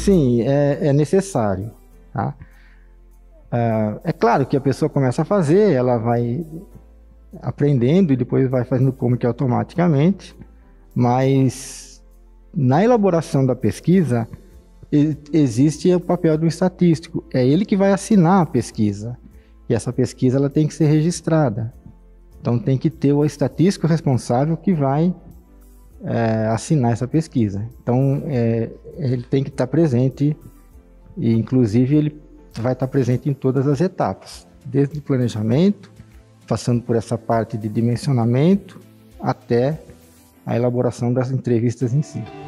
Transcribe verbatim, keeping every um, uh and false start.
sim, é, é necessário, tá? Ah, é claro que a pessoa começa a fazer, ela vai aprendendo e depois vai fazendo como que automaticamente, mas na elaboração da pesquisa e- existe o papel do estatístico, é ele que vai assinar a pesquisa, e essa pesquisa ela tem que ser registrada. Então tem que ter o estatístico responsável que vai é, assinar essa pesquisa. Então é, ele tem que estar presente e inclusive ele vai estar presente em todas as etapas, desde o planejamento, passando por essa parte de dimensionamento até a elaboração das entrevistas em si.